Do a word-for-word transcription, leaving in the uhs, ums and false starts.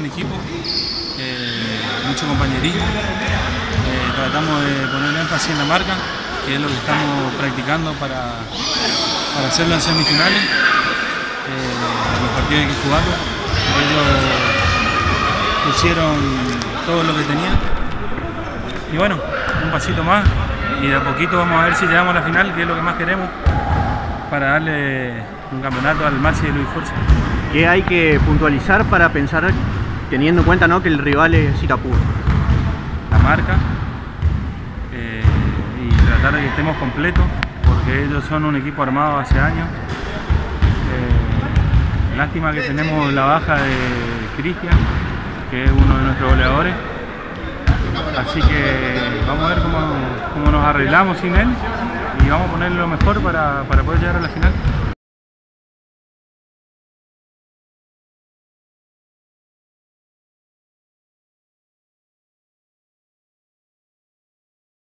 equipo, eh, mucho compañerismo. Eh, tratamos de poner énfasis en la marca, que es lo que estamos practicando para, para hacerlo en semifinales. Eh, los partidos hay que jugarlos. Ellos pusieron todo lo que tenían. Y bueno, un pasito más y de a poquito vamos a ver si llegamos a la final, que es lo que más queremos, para darle un campeonato al Maxi de Luis Forza. ¿Qué hay que puntualizar para pensar, teniendo en cuenta, ¿no?, que el rival es Sirapur? La marca eh, y tratar de que estemos completos, porque ellos son un equipo armado hace años. Eh, lástima que tenemos la baja de Cristian, que es uno de nuestros goleadores. Así que vamos a ver cómo, cómo nos arreglamos sin él y vamos a poner lo mejor para, para poder llegar a la final.